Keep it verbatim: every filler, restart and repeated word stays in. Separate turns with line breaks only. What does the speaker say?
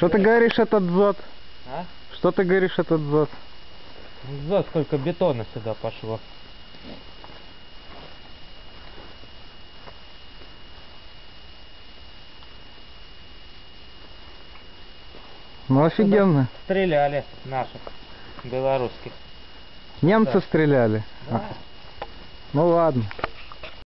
Что ты говоришь, этот дзот?
А?
Что ты говоришь, этот дзот?
За сколько бетона сюда пошло.
Ну офигенно.
Стреляли наших, белорусских.
Немцы
Да.
стреляли.
Да.
А. Ну ладно.